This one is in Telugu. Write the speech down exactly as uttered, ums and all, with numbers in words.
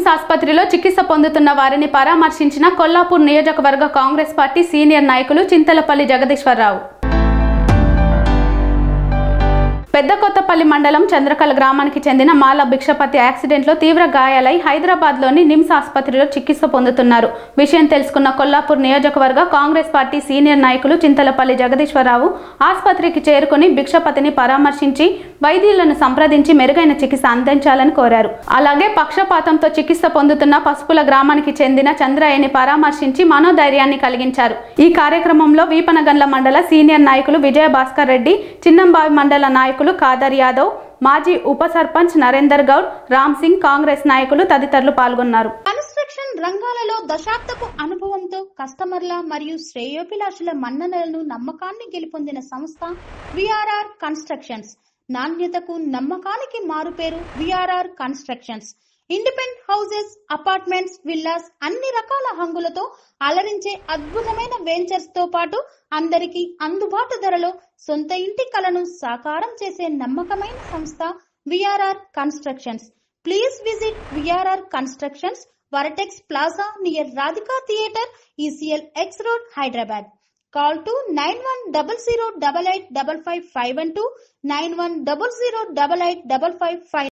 నిమ్స్ ఆసుపత్రిలో చికిత్స పొందుతున్న వారిని పరామర్శించిన కొల్లాపూర్ నియోజకవర్గ కాంగ్రెస్ పార్టీ సీనియర్ నాయకులు చింతలపల్లి జగదీశ్వరరావు. పెద్దకొత్తపల్లి మండలం చంద్రకల్ గ్రామానికి చెందిన మాల భిక్షపతి యాక్సిడెంట్లో తీవ్ర గాయాలై హైదరాబాద్లోని నిమ్స్ ఆసుపత్రిలో చికిత్స పొందుతున్నారు. విషయం తెలుసుకున్న కొల్లాపూర్ నియోజకవర్గ కాంగ్రెస్ పార్టీ సీనియర్ నాయకులు చింతలపల్లి జగదీశ్వరరావు ఆసుపత్రికి చేరుకుని భిక్షపతిని పరామర్శించి వైద్యులను సంప్రదించి మెరుగైన చికిత్స అందించాలని కోరారు. అలాగే పక్షపాతంతో చికిత్స పొందుతున్న పసుపుల గ్రామానికి చెందిన చంద్రయ్యని పరామర్శించి మనోధైర్యాన్ని కలిగించారు. ఈ కార్యక్రమంలో వీపనగండ్ల మండల సీనియర్ నాయకులు విజయ భాస్కర్ రెడ్డి, చిన్నంబావి మండల నాయకులు ఖాదర్ యాదవ్, మాజీ ఉప సర్పంచ్ నరేందర్ గౌడ్, రామ్ సింగ్, కాంగ్రెస్ నాయకులు తదితరులు పాల్గొన్నారు. కన్స్ట్రక్షన్ రంగాలలో దశాబ్దపు అనుభవంతో కస్టమర్ల మరియు శ్రేయోభిలాషుల మన్ననలను నమ్మకాన్ని గెలుపొందిన సంస్థ విఆర్ఆర్ కన్స్ట్రక్షన్స్. నాణ్యతకు నమ్మకానికి మారుపేరు VRR constructions. Independent houses, apartments, villas అన్ని రకాల హంగులతో అలరించే అద్భుతమైన వెంచర్స్ తో పాటు అందరికీ అందుబాటు ధరలో సొంత ఇంటి కలను సాకారం చేసే నమ్మకమైన సంస్థ VRR constructions. Please visit VRR constructions, Vertex plaza near Radhika theatre, ECIL X road, Hyderabad. Call to nine one zero zero eight eight five five five one two, nine one zero zero eight eight five five five.